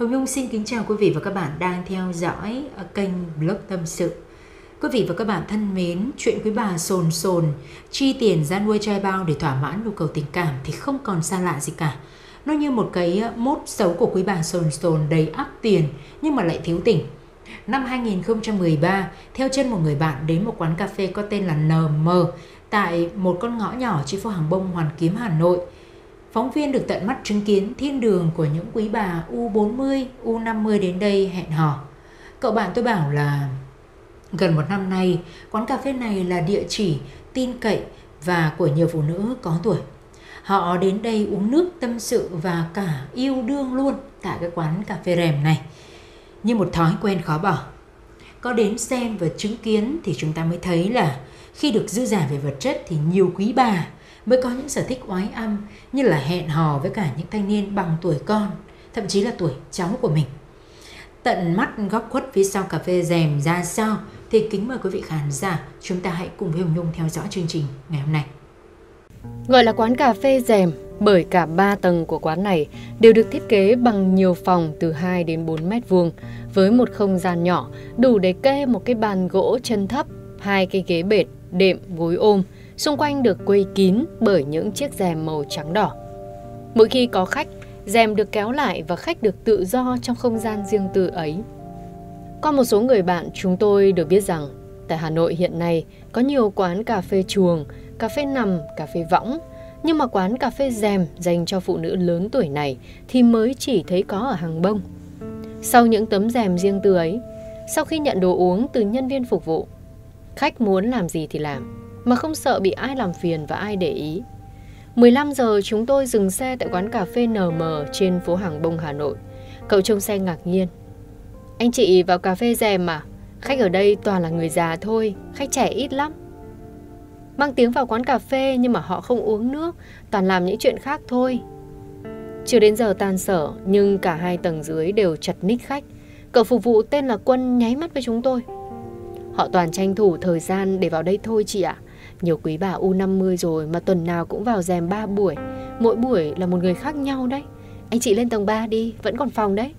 Hồng Nhung xin kính chào quý vị và các bạn đang theo dõi kênh Blog Tâm Sự. Quý vị và các bạn thân mến, chuyện quý bà sồn sồn chi tiền ra nuôi trai bao để thỏa mãn nhu cầu tình cảm thì không còn xa lạ gì cả. Nó như một cái mốt xấu của quý bà sồn sồn đầy ắp tiền nhưng mà lại thiếu tình. Năm 2013, theo chân một người bạn đến một quán cà phê có tên là NM tại một con ngõ nhỏ trên phố Hàng Bông, Hoàn Kiếm, Hà Nội. Phóng viên được tận mắt chứng kiến thiên đường của những quý bà U40, U50 đến đây hẹn hò. Cậu bạn tôi bảo là gần một năm nay, quán cà phê này là địa chỉ tin cậy và của nhiều phụ nữ có tuổi. Họ đến đây uống nước tâm sự và cả yêu đương luôn tại cái quán cà phê rèm này, như một thói quen khó bỏ. Có đến xem và chứng kiến thì chúng ta mới thấy là khi được dư giả về vật chất thì nhiều quý bà mới có những sở thích oái âm như là hẹn hò với cả những thanh niên bằng tuổi con, thậm chí là tuổi cháu của mình. Tận mắt góc khuất phía sau cà phê rèm ra sao thì kính mời quý vị khán giả chúng ta hãy cùng với Hồng Nhung theo dõi chương trình ngày hôm nay. Gọi là quán cà phê rèm bởi cả 3 tầng của quán này đều được thiết kế bằng nhiều phòng từ 2 đến 4 mét vuông với một không gian nhỏ đủ để kê một cái bàn gỗ chân thấp, 2 cái ghế bệt, đệm, gối ôm, xung quanh được quây kín bởi những chiếc rèm màu trắng đỏ. Mỗi khi có khách, rèm được kéo lại và khách được tự do trong không gian riêng tư ấy. Qua một số người bạn chúng tôi được biết rằng tại Hà Nội hiện nay có nhiều quán cà phê chuồng, cà phê nằm, cà phê võng, nhưng mà quán cà phê rèm dành cho phụ nữ lớn tuổi này thì mới chỉ thấy có ở Hàng Bông. Sau những tấm rèm riêng tư ấy, sau khi nhận đồ uống từ nhân viên phục vụ, khách muốn làm gì thì làm, mà không sợ bị ai làm phiền và ai để ý. 15 giờ chúng tôi dừng xe tại quán cà phê NM trên phố Hàng Bông, Hà Nội. Cậu trông xe ngạc nhiên. Anh chị vào cà phê rèm à? Khách ở đây toàn là người già thôi, khách trẻ ít lắm. Mang tiếng vào quán cà phê nhưng mà họ không uống nước, toàn làm những chuyện khác thôi. Chưa đến giờ tan sở nhưng cả 2 tầng dưới đều chật ních khách. Cậu phục vụ tên là Quân nháy mắt với chúng tôi. Họ toàn tranh thủ thời gian để vào đây thôi chị ạ. Nhiều quý bà U50 rồi mà tuần nào cũng vào rèm 3 buổi. Mỗi buổi là một người khác nhau đấy. Anh chị lên tầng 3 đi, vẫn còn phòng đấy.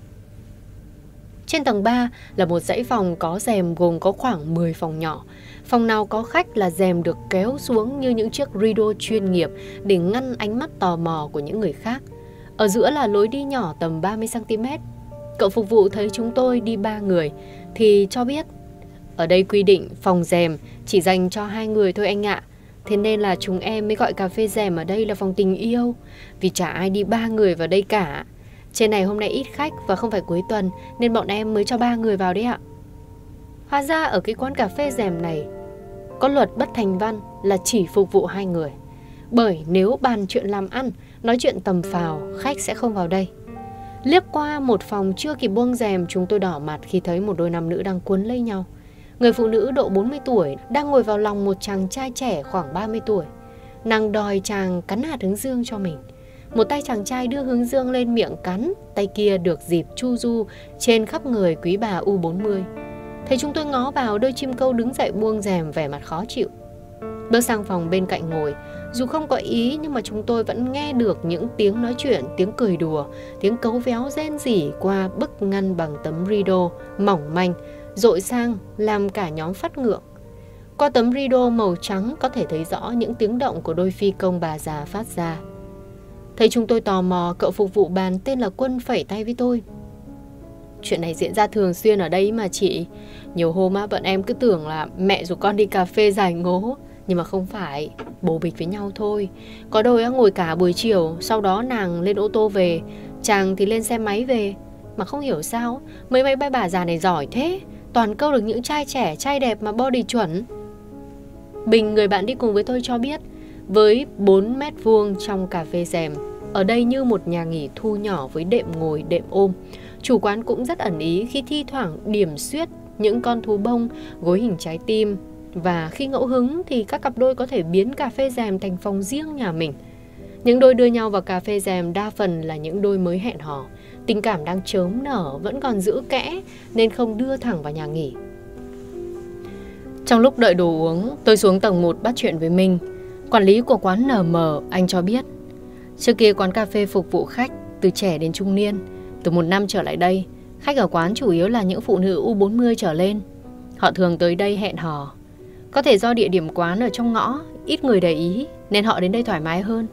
Trên tầng 3 là một dãy phòng có rèm gồm có khoảng 10 phòng nhỏ. Phòng nào có khách là rèm được kéo xuống như những chiếc rideau chuyên nghiệp để ngăn ánh mắt tò mò của những người khác. Ở giữa là lối đi nhỏ tầm 30cm. Cậu phục vụ thấy chúng tôi đi 3 người thì cho biết ở đây quy định phòng rèm chỉ dành cho 2 người thôi anh ạ. Thế nên là chúng em mới gọi cà phê rèm ở đây là phòng tình yêu, vì chả ai đi 3 người vào đây cả. Trên này hôm nay ít khách và không phải cuối tuần nên bọn em mới cho 3 người vào đấy ạ. Hóa ra ở cái quán cà phê rèm này có luật bất thành văn là chỉ phục vụ 2 người. Bởi nếu bàn chuyện làm ăn, nói chuyện tầm phào, khách sẽ không vào đây. Liếc qua một phòng chưa kịp buông rèm, chúng tôi đỏ mặt khi thấy một đôi nam nữ đang cuốn lấy nhau. Người phụ nữ độ 40 tuổi đang ngồi vào lòng một chàng trai trẻ khoảng 30 tuổi. Nàng đòi chàng cắn hạt hướng dương cho mình. Một tay chàng trai đưa hướng dương lên miệng cắn, tay kia được dịp chu du trên khắp người quý bà U40. Thấy chúng tôi ngó vào, đôi chim câu đứng dậy buông rèm vẻ mặt khó chịu. Bước sang phòng bên cạnh ngồi, dù không có ý nhưng mà chúng tôi vẫn nghe được những tiếng nói chuyện, tiếng cười đùa, tiếng cấu véo rên rỉ qua bức ngăn bằng tấm rideau mỏng manh, dội sang làm cả nhóm phát ngượng. Qua tấm rideau màu trắng có thể thấy rõ những tiếng động của đôi phi công bà già phát ra. Thấy chúng tôi tò mò, cậu phục vụ bàn tên là Quân phẩy tay với tôi. Chuyện này diễn ra thường xuyên ở đây mà chị. Nhiều hôm á, bọn em cứ tưởng là mẹ rủ con đi cà phê giải ngố. Nhưng mà không phải, bồ bịch với nhau thôi. Có đôi á, ngồi cả buổi chiều, sau đó nàng lên ô tô về, chàng thì lên xe máy về. Mà không hiểu sao, mấy bà già này giỏi thế. Toàn câu được những trai trẻ, trai đẹp mà body chuẩn. Bình, người bạn đi cùng với tôi cho biết, với 4 mét vuông trong cà phê rèm, ở đây như một nhà nghỉ thu nhỏ với đệm ngồi, đệm ôm. Chủ quán cũng rất ẩn ý khi thi thoảng điểm xuyết những con thú bông, gối hình trái tim. Và khi ngẫu hứng thì các cặp đôi có thể biến cà phê rèm thành phòng riêng nhà mình. Những đôi đưa nhau vào cà phê rèm đa phần là những đôi mới hẹn hò. Tình cảm đang chớm nở, vẫn còn giữ kẽ nên không đưa thẳng vào nhà nghỉ. Trong lúc đợi đồ uống, tôi xuống tầng 1 bắt chuyện với Minh, quản lý của quán NM. Anh cho biết trước kia quán cà phê phục vụ khách từ trẻ đến trung niên, Từ 1 năm trở lại đây, khách ở quán chủ yếu là những phụ nữ U40 trở lên. Họ thường tới đây hẹn hò. Có thể do địa điểm quán ở trong ngõ, ít người để ý nên họ đến đây thoải mái hơn.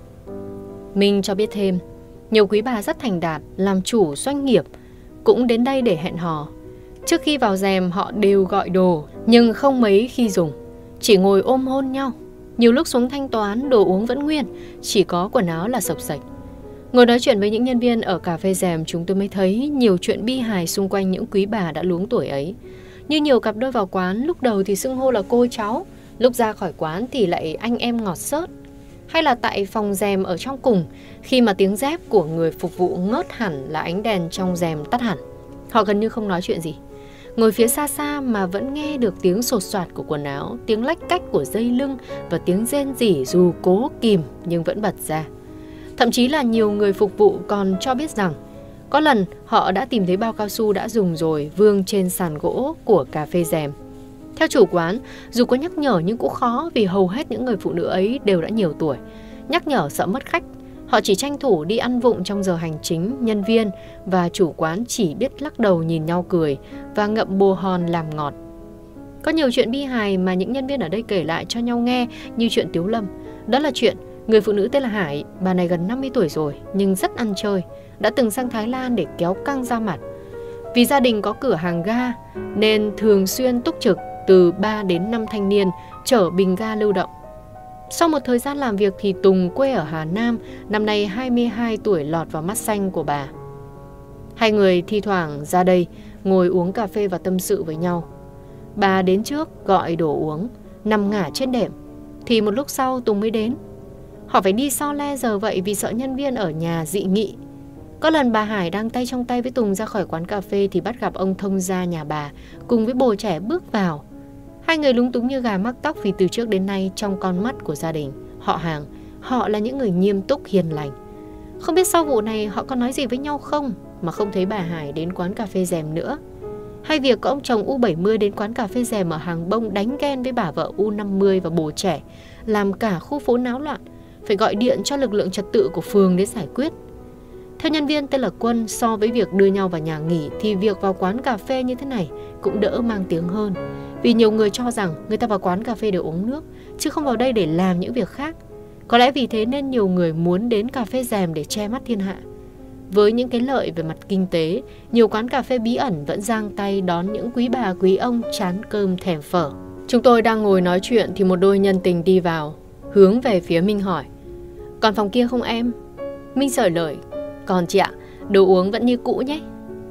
Minh cho biết thêm, nhiều quý bà rất thành đạt, làm chủ doanh nghiệp cũng đến đây để hẹn hò. Trước khi vào rèm họ đều gọi đồ, nhưng không mấy khi dùng, chỉ ngồi ôm hôn nhau. Nhiều lúc xuống thanh toán, đồ uống vẫn nguyên, chỉ có quần áo là xộc xệch. Ngồi nói chuyện với những nhân viên ở cà phê rèm, chúng tôi mới thấy nhiều chuyện bi hài xung quanh những quý bà đã luống tuổi ấy. Như nhiều cặp đôi vào quán, lúc đầu thì xưng hô là cô cháu, lúc ra khỏi quán thì lại anh em ngọt xớt. Hay là tại phòng rèm ở trong cùng, khi mà tiếng dép của người phục vụ ngớt hẳn là ánh đèn trong rèm tắt hẳn, họ gần như không nói chuyện gì. Ngồi phía xa xa mà vẫn nghe được tiếng sột soạt của quần áo, tiếng lách cách của dây lưng và tiếng rên rỉ dù cố kìm nhưng vẫn bật ra. Thậm chí là nhiều người phục vụ còn cho biết rằng có lần họ đã tìm thấy bao cao su đã dùng rồi vương trên sàn gỗ của cà phê rèm. Theo chủ quán, dù có nhắc nhở nhưng cũng khó vì hầu hết những người phụ nữ ấy đều đã nhiều tuổi. Nhắc nhở sợ mất khách, họ chỉ tranh thủ đi ăn vụng trong giờ hành chính, nhân viên và chủ quán chỉ biết lắc đầu nhìn nhau cười và ngậm bồ hòn làm ngọt. Có nhiều chuyện bi hài mà những nhân viên ở đây kể lại cho nhau nghe như chuyện Tiếu Lâm. Đó là chuyện người phụ nữ tên là Hải, bà này gần 50 tuổi rồi nhưng rất ăn chơi, đã từng sang Thái Lan để kéo căng ra mặt. Vì gia đình có cửa hàng ga nên thường xuyên túc trực từ 3 đến 5 thanh niên chở bình ga lưu động. Sau một thời gian làm việc thì Tùng quê ở Hà Nam, năm nay 22 tuổi lọt vào mắt xanh của bà. Hai người thi thoảng ra đây ngồi uống cà phê và tâm sự với nhau. Bà đến trước gọi đồ uống, nằm ngả trên đệm, thì một lúc sau Tùng mới đến. Họ phải đi so le giờ vậy vì sợ nhân viên ở nhà dị nghị. Có lần bà Hải đang tay trong tay với Tùng ra khỏi quán cà phê thì bắt gặp ông thông gia nhà bà cùng với bồ trẻ bước vào. Hai người lúng túng như gà mắc tóc vì từ trước đến nay trong con mắt của gia đình, họ hàng, họ là những người nghiêm túc hiền lành. Không biết sau vụ này họ có nói gì với nhau không mà không thấy bà Hải đến quán cà phê rèm nữa. Hay việc có ông chồng U70 đến quán cà phê rèm ở Hàng Bông đánh ghen với bà vợ U50 và bồ trẻ, làm cả khu phố náo loạn, phải gọi điện cho lực lượng trật tự của phường để giải quyết. Theo nhân viên tên là Quân, so với việc đưa nhau vào nhà nghỉ thì việc vào quán cà phê như thế này cũng đỡ mang tiếng hơn. Vì nhiều người cho rằng người ta vào quán cà phê để uống nước, chứ không vào đây để làm những việc khác. Có lẽ vì thế nên nhiều người muốn đến cà phê rèm để che mắt thiên hạ. Với những cái lợi về mặt kinh tế, nhiều quán cà phê bí ẩn vẫn giang tay đón những quý bà quý ông chán cơm thèm phở. Chúng tôi đang ngồi nói chuyện thì một đôi nhân tình đi vào, hướng về phía Minh hỏi: "Còn phòng kia không em?" Minh sởi lời: "Còn chị ạ, đồ uống vẫn như cũ nhé."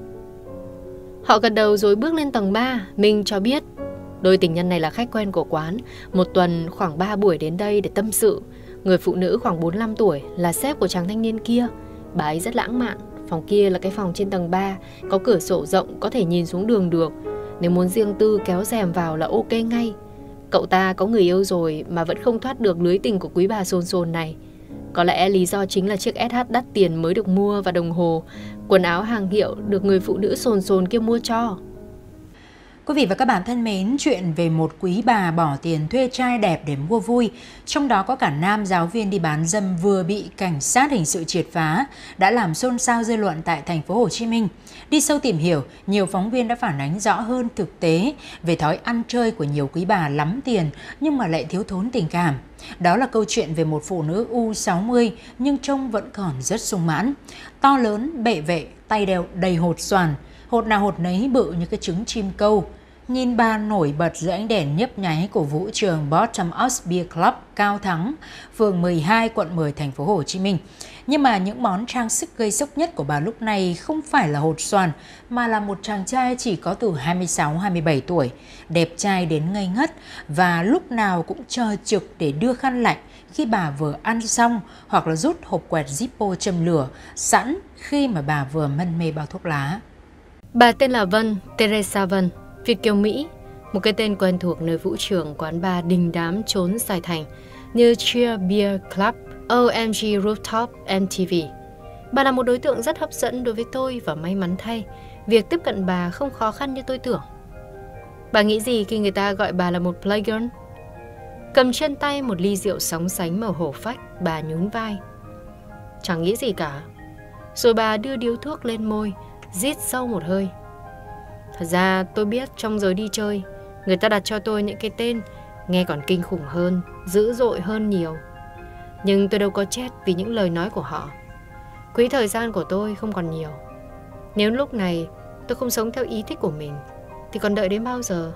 Họ gật đầu rồi bước lên tầng 3. Minh cho biết đôi tình nhân này là khách quen của quán, một tuần khoảng 3 buổi đến đây để tâm sự. Người phụ nữ khoảng 45 tuổi là sếp của chàng thanh niên kia. Bà ấy rất lãng mạn. Phòng kia là cái phòng trên tầng 3, có cửa sổ rộng có thể nhìn xuống đường được. Nếu muốn riêng tư kéo rèm vào là ok ngay. Cậu ta có người yêu rồi mà vẫn không thoát được lưới tình của quý bà xôn xôn này. Có lẽ lý do chính là chiếc SH đắt tiền mới được mua và đồng hồ, quần áo hàng hiệu được người phụ nữ xồn xồn kia mua cho. Quý vị và các bạn thân mến, chuyện về một quý bà bỏ tiền thuê trai đẹp để mua vui, trong đó có cả nam giáo viên đi bán dâm vừa bị cảnh sát hình sự triệt phá, đã làm xôn xao dư luận tại thành phố Hồ Chí Minh. Đi sâu tìm hiểu, nhiều phóng viên đã phản ánh rõ hơn thực tế về thói ăn chơi của nhiều quý bà lắm tiền nhưng mà lại thiếu thốn tình cảm. Đó là câu chuyện về một phụ nữ U60 nhưng trông vẫn còn rất sung mãn. To lớn, bệ vệ, tay đeo đầy hột xoàn, hột nào hột nấy bự như cái trứng chim câu. Nhìn bà nổi bật dưới ánh đèn nhấp nháy của vũ trường Bottom Up Beer Club Cao Thắng, phường 12, quận 10, thành phố Hồ Chí Minh. Nhưng mà những món trang sức gây sốc nhất của bà lúc này không phải là hột xoàn, mà là một chàng trai chỉ có từ 26-27 tuổi, đẹp trai đến ngây ngất và lúc nào cũng chờ trực để đưa khăn lạnh khi bà vừa ăn xong, hoặc là rút hộp quẹt Zippo châm lửa sẵn khi mà bà vừa mân mê bao thuốc lá. Bà tên là Vân, Teresa Vân, Việt kiều Mỹ, một cái tên quen thuộc nơi vũ trường, quán bar đình đám trốn Sài Thành như Cheer Beer Club, OMG Rooftop, MTV. Bà là một đối tượng rất hấp dẫn đối với tôi và may mắn thay, việc tiếp cận bà không khó khăn như tôi tưởng. Bà nghĩ gì khi người ta gọi bà là một playgirl? Cầm trên tay một ly rượu sóng sánh màu hổ phách, bà nhún vai: "Chẳng nghĩ gì cả." Rồi bà đưa điếu thuốc lên môi, rít sâu một hơi. Thật ra tôi biết trong giới đi chơi, người ta đặt cho tôi những cái tên nghe còn kinh khủng hơn, dữ dội hơn nhiều. Nhưng tôi đâu có chết vì những lời nói của họ. Quỹ thời gian của tôi không còn nhiều. Nếu lúc này tôi không sống theo ý thích của mình thì còn đợi đến bao giờ?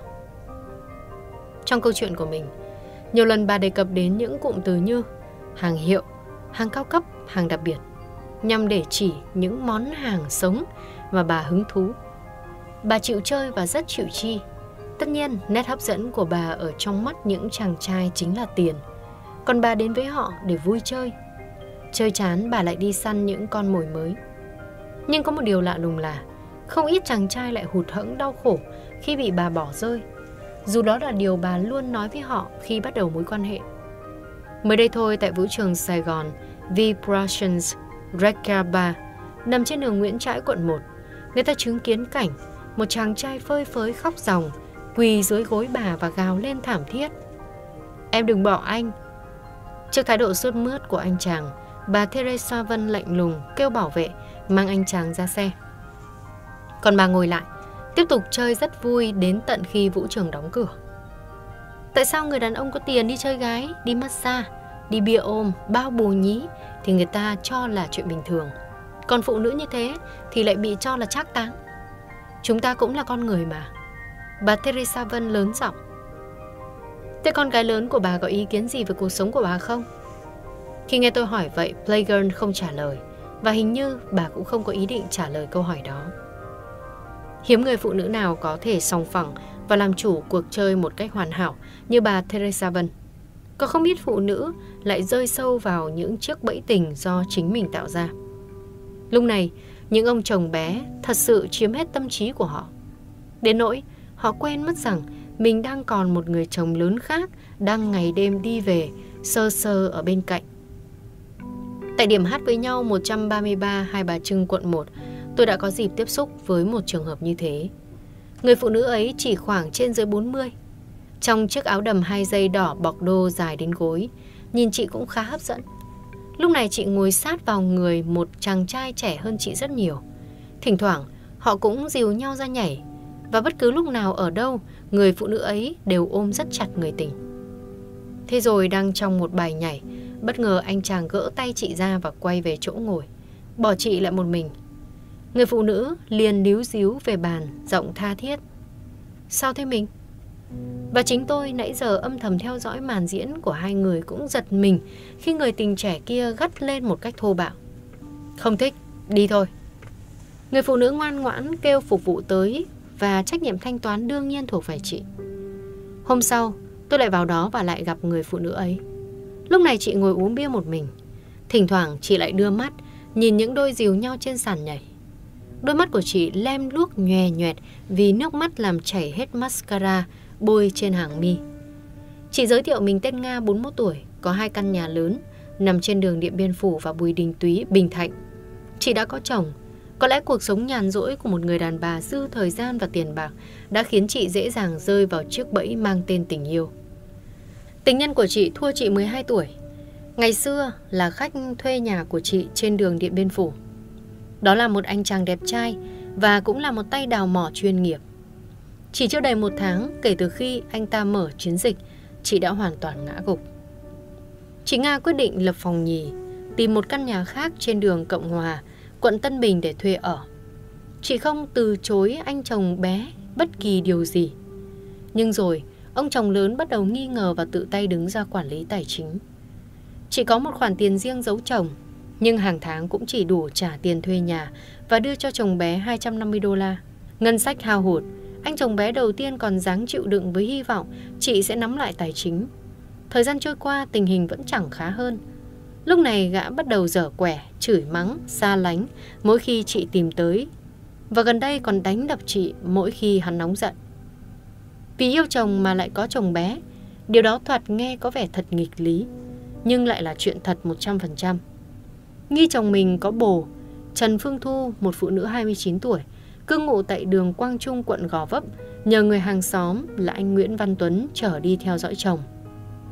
Trong câu chuyện của mình, nhiều lần bà đề cập đến những cụm từ như hàng hiệu, hàng cao cấp, hàng đặc biệt, nhằm để chỉ những món hàng sống mà bà hứng thú. Bà chịu chơi và rất chịu chi. Tất nhiên, nét hấp dẫn của bà ở trong mắt những chàng trai chính là tiền. Còn bà đến với họ để vui chơi. Chơi chán bà lại đi săn những con mồi mới. Nhưng có một điều lạ lùng là không ít chàng trai lại hụt hẫng đau khổ khi bị bà bỏ rơi, dù đó là điều bà luôn nói với họ khi bắt đầu mối quan hệ. Mới đây thôi, tại vũ trường Sài Gòn, Vibrations Reca Bar nằm trên đường Nguyễn Trãi, quận 1, người ta chứng kiến cảnh một chàng trai phơi phới khóc ròng quỳ dưới gối bà và gào lên thảm thiết: "Em đừng bỏ anh." Trước thái độ sốt mướt của anh chàng, bà Teresa Vân lạnh lùng kêu bảo vệ mang anh chàng ra xe. Còn bà ngồi lại, tiếp tục chơi rất vui đến tận khi vũ trường đóng cửa. Tại sao người đàn ông có tiền đi chơi gái, đi massage, đi bia ôm, bao bồ nhí thì người ta cho là chuyện bình thường, còn phụ nữ như thế thì lại bị cho là trác táng? Chúng ta cũng là con người mà. Bà Teresa Vân lớn giọng. Thế con gái lớn của bà có ý kiến gì về cuộc sống của bà không? Khi nghe tôi hỏi vậy, Playgirl không trả lời, và hình như bà cũng không có ý định trả lời câu hỏi đó. Hiếm người phụ nữ nào có thể sòng phẳng và làm chủ cuộc chơi một cách hoàn hảo như bà Teresa Vân. Có không ít phụ nữ lại rơi sâu vào những chiếc bẫy tình do chính mình tạo ra. Lúc này, những ông chồng bé thật sự chiếm hết tâm trí của họ. Đến nỗi họ quên mất rằng mình đang còn một người chồng lớn khác đang ngày đêm đi về sơ sơ ở bên cạnh. Tại điểm hát với nhau 133 Hai Bà Trưng, quận 1, tôi đã có dịp tiếp xúc với một trường hợp như thế. Người phụ nữ ấy chỉ khoảng trên dưới 40, trong chiếc áo đầm 2 dây đỏ bọc đô dài đến gối, nhìn chị cũng khá hấp dẫn. Lúc này chị ngồi sát vào người một chàng trai trẻ hơn chị rất nhiều. Thỉnh thoảng họ cũng dìu nhau ra nhảy, và bất cứ lúc nào ở đâu, người phụ nữ ấy đều ôm rất chặt người tình. Thế rồi đang trong một bài nhảy, bất ngờ anh chàng gỡ tay chị ra và quay về chỗ ngồi, bỏ chị lại một mình. Người phụ nữ liền líu díu về bàn, giọng tha thiết: "Sao thế mình?" Và chính tôi nãy giờ âm thầm theo dõi màn diễn của hai người cũng giật mình khi người tình trẻ kia gắt lên một cách thô bạo: "Không thích, đi thôi." Người phụ nữ ngoan ngoãn kêu phục vụ tới, và trách nhiệm thanh toán đương nhiên thuộc về chị. Hôm sau, tôi lại vào đó và lại gặp người phụ nữ ấy. Lúc này chị ngồi uống bia một mình. Thỉnh thoảng chị lại đưa mắt nhìn những đôi dìu nhau trên sàn nhảy. Đôi mắt của chị lem luốc nhòe nhoẹt vì nước mắt làm chảy hết mascara bôi trên hàng mi. Chị giới thiệu mình tên Nga, 41 tuổi, có 2 căn nhà lớn nằm trên đường Điện Biên Phủ và Bùi Đình Túy, Bình Thạnh. Chị đã có chồng. Có lẽ cuộc sống nhàn rỗi của một người đàn bà dư thời gian và tiền bạc đã khiến chị dễ dàng rơi vào chiếc bẫy mang tên tình yêu. Tình nhân của chị thua chị 12 tuổi. Ngày xưa là khách thuê nhà của chị trên đường Điện Biên Phủ. Đó là một anh chàng đẹp trai và cũng là một tay đào mỏ chuyên nghiệp. Chỉ chưa đầy 1 tháng kể từ khi anh ta mở chiến dịch, chị đã hoàn toàn ngã gục. Chị Nga quyết định lập phòng nhì, tìm một căn nhà khác trên đường Cộng Hòa, quận Tân Bình để thuê ở. Chị không từ chối anh chồng bé bất kỳ điều gì. Nhưng rồi, ông chồng lớn bắt đầu nghi ngờ và tự tay đứng ra quản lý tài chính. Chị có một khoản tiền riêng giấu chồng, nhưng hàng tháng cũng chỉ đủ trả tiền thuê nhà và đưa cho chồng bé $250. Ngân sách hao hụt, anh chồng bé đầu tiên còn ráng chịu đựng với hy vọng chị sẽ nắm lại tài chính. Thời gian trôi qua, tình hình vẫn chẳng khá hơn. Lúc này gã bắt đầu dở quẻ, chửi mắng, xa lánh mỗi khi chị tìm tới, và gần đây còn đánh đập chị mỗi khi hắn nóng giận. Vì yêu chồng mà lại có chồng bé, điều đó thoạt nghe có vẻ thật nghịch lý, nhưng lại là chuyện thật 100%. Nghi chồng mình có bồ, Trần Phương Thu, một phụ nữ 29 tuổi, cư ngụ tại đường Quang Trung, quận Gò Vấp, nhờ người hàng xóm là anh Nguyễn Văn Tuấn chở đi theo dõi chồng.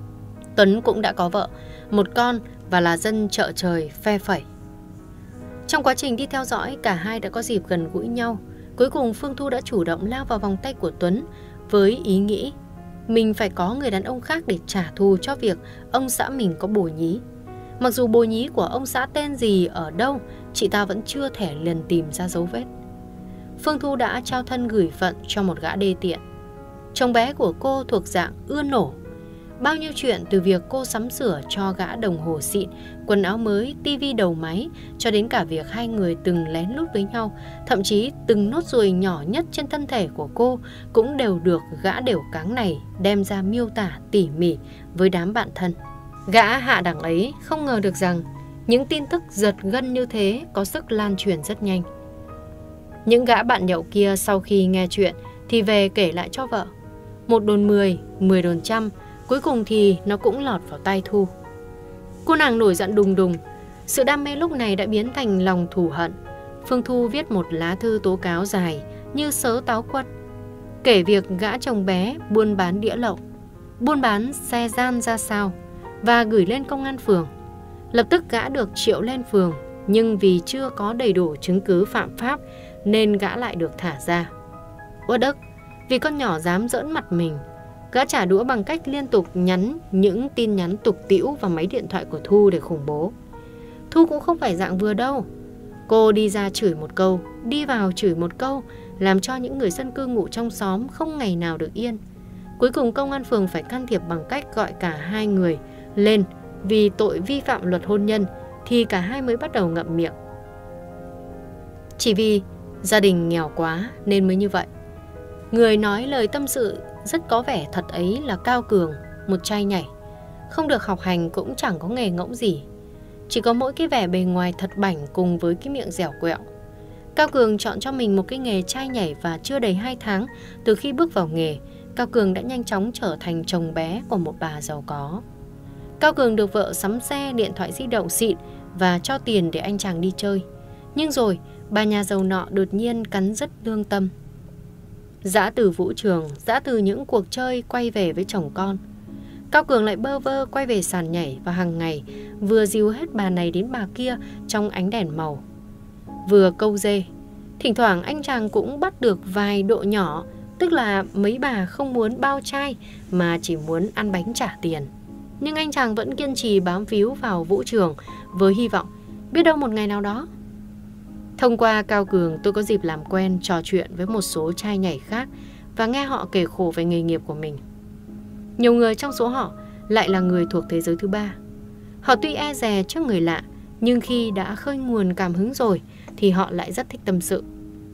Tuấn cũng đã có vợ, một con và là dân chợ trời phe phẩy. Trong quá trình đi theo dõi, cả hai đã có dịp gần gũi nhau. Cuối cùng Phương Thu đã chủ động lao vào vòng tay của Tuấn với ý nghĩ mình phải có người đàn ông khác để trả thù cho việc ông xã mình có bồ nhí. Mặc dù bồ nhí của ông xã tên gì ở đâu, chị ta vẫn chưa thể lần tìm ra dấu vết. Phương Thu đã trao thân gửi phận cho một gã đê tiện. Chồng bé của cô thuộc dạng ưa nổ. Bao nhiêu chuyện từ việc cô sắm sửa cho gã đồng hồ xịn, quần áo mới, tivi đầu máy, cho đến cả việc hai người từng lén lút với nhau, thậm chí từng nốt ruồi nhỏ nhất trên thân thể của cô cũng đều được gã đều cáng này đem ra miêu tả tỉ mỉ với đám bạn thân. Gã hạ đẳng ấy không ngờ được rằng những tin tức giật gân như thế có sức lan truyền rất nhanh. Những gã bạn nhậu kia sau khi nghe chuyện thì về kể lại cho vợ. 1 đồn 10, 10 đồn trăm, cuối cùng thì nó cũng lọt vào tay Thu. Cô nàng nổi giận đùng đùng. Sự đam mê lúc này đã biến thành lòng thù hận. Phương Thu viết một lá thư tố cáo dài như sớ táo quất, kể việc gã chồng bé buôn bán đĩa lậu, buôn bán xe gian ra sao, và gửi lên công an phường. Lập tức gã được triệu lên phường, nhưng vì chưa có đầy đủ chứng cứ phạm pháp nên gã lại được thả ra. Uất ức vì con nhỏ dám giỡn mặt mình, gã trả đũa bằng cách liên tục nhắn những tin nhắn tục tĩu vào máy điện thoại của Thu để khủng bố. Thu cũng không phải dạng vừa đâu. Cô đi ra chửi một câu, đi vào chửi một câu, làm cho những người dân cư ngụ trong xóm không ngày nào được yên. Cuối cùng công an phường phải can thiệp bằng cách gọi cả hai người lên vì tội vi phạm luật hôn nhân, thì cả hai mới bắt đầu ngậm miệng. Chỉ vì gia đình nghèo quá nên mới như vậy. Người nói lời tâm sự rất có vẻ thật ấy là Cao Cường, một trai nhảy, không được học hành cũng chẳng có nghề ngỗng gì, chỉ có mỗi cái vẻ bề ngoài thật bảnh cùng với cái miệng dẻo quẹo. Cao Cường chọn cho mình một cái nghề trai nhảy, và chưa đầy 2 tháng từ khi bước vào nghề, Cao Cường đã nhanh chóng trở thành chồng bé của một bà giàu có. Cao Cường được vợ sắm xe, điện thoại di động xịn và cho tiền để anh chàng đi chơi. Nhưng rồi bà nhà giàu nọ đột nhiên cắn rứt lương tâm. Dã từ vũ trường, dã từ những cuộc chơi, quay về với chồng con. Cao Cường lại bơ vơ quay về sàn nhảy, và hàng ngày vừa dìu hết bà này đến bà kia trong ánh đèn màu, vừa câu dê. Thỉnh thoảng anh chàng cũng bắt được vài độ nhỏ, tức là mấy bà không muốn bao chai mà chỉ muốn ăn bánh trả tiền. Nhưng anh chàng vẫn kiên trì bám víu vào vũ trường với hy vọng biết đâu một ngày nào đó. Thông qua Cao Cường, tôi có dịp làm quen, trò chuyện với một số trai nhảy khác và nghe họ kể khổ về nghề nghiệp của mình. Nhiều người trong số họ lại là người thuộc thế giới thứ ba. Họ tuy e dè trước người lạ, nhưng khi đã khơi nguồn cảm hứng rồi thì họ lại rất thích tâm sự.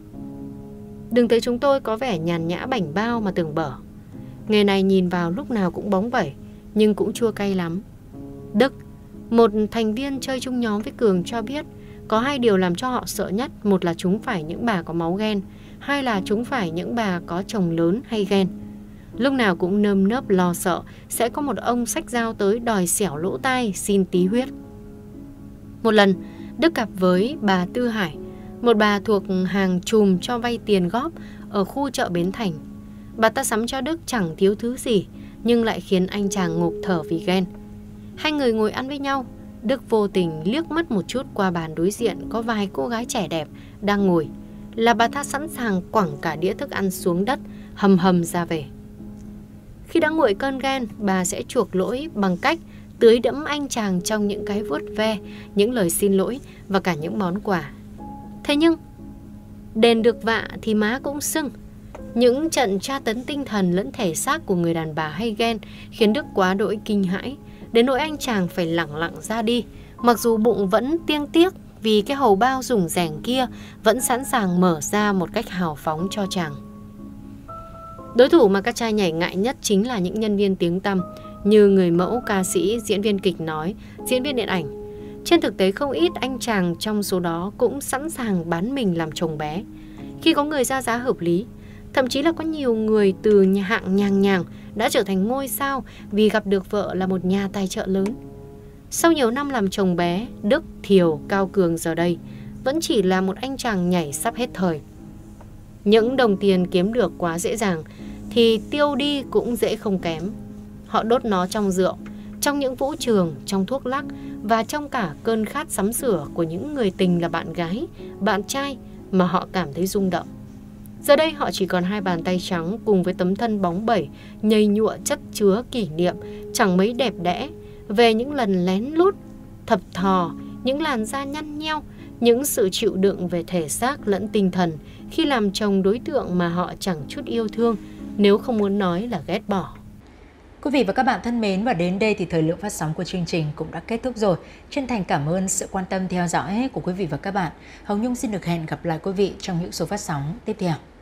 Đừng thấy chúng tôi có vẻ nhàn nhã bảnh bao mà tưởng bở. Nghề này nhìn vào lúc nào cũng bóng bẩy, nhưng cũng chua cay lắm. Đức, một thành viên chơi chung nhóm với Cường, cho biết có 2 điều làm cho họ sợ nhất. Một là chúng phải những bà có máu ghen, 2 là chúng phải những bà có chồng lớn hay ghen. Lúc nào cũng nơm nớp lo sợ sẽ có một ông xách dao tới đòi xẻo lỗ tai xin tí huyết. Một lần, Đức gặp với bà Tư Hải, một bà thuộc hàng trùm cho vay tiền góp ở khu chợ Bến Thành. Bà ta sắm cho Đức chẳng thiếu thứ gì, nhưng lại khiến anh chàng ngộp thở vì ghen. 2 người ngồi ăn với nhau, Đức vô tình liếc mắt một chút qua bàn đối diện có vài cô gái trẻ đẹp đang ngồi, là bà ta sẵn sàng quẳng cả đĩa thức ăn xuống đất, hầm hầm ra về. Khi đã nguội cơn ghen, bà sẽ chuộc lỗi bằng cách tưới đẫm anh chàng trong những cái vuốt ve, những lời xin lỗi và cả những món quà. Thế nhưng, đền được vạ thì má cũng sưng. Những trận tra tấn tinh thần lẫn thể xác của người đàn bà hay ghen khiến Đức quá đỗi kinh hãi, đến nỗi anh chàng phải lẳng lặng ra đi, mặc dù bụng vẫn tiêng tiếc vì cái hầu bao rủng rẻng kia vẫn sẵn sàng mở ra một cách hào phóng cho chàng. Đối thủ mà các trai nhảy ngại nhất chính là những nhân viên tiếng tăm như người mẫu, ca sĩ, diễn viên kịch nói, diễn viên điện ảnh. Trên thực tế không ít anh chàng trong số đó cũng sẵn sàng bán mình làm chồng bé khi có người ra giá hợp lý. Thậm chí là có nhiều người từ hạng nhàng nhàng đã trở thành ngôi sao vì gặp được vợ là một nhà tài trợ lớn. Sau nhiều năm làm chồng bé, Đức, Thiều, Cao Cường giờ đây vẫn chỉ là một anh chàng nhảy sắp hết thời. Những đồng tiền kiếm được quá dễ dàng thì tiêu đi cũng dễ không kém. Họ đốt nó trong rượu, trong những vũ trường, trong thuốc lắc và trong cả cơn khát sắm sửa của những người tình là bạn gái, bạn trai mà họ cảm thấy rung động. Giờ đây họ chỉ còn hai bàn tay trắng cùng với tấm thân bóng bẩy, nhầy nhụa chất chứa kỷ niệm chẳng mấy đẹp đẽ về những lần lén lút, thập thò, những làn da nhăn nheo, những sự chịu đựng về thể xác lẫn tinh thần khi làm chồng đối tượng mà họ chẳng chút yêu thương, nếu không muốn nói là ghét bỏ. Quý vị và các bạn thân mến, và đến đây thì thời lượng phát sóng của chương trình cũng đã kết thúc rồi. Chân thành cảm ơn sự quan tâm theo dõi của quý vị và các bạn. Hồng Nhung xin được hẹn gặp lại quý vị trong những số phát sóng tiếp theo.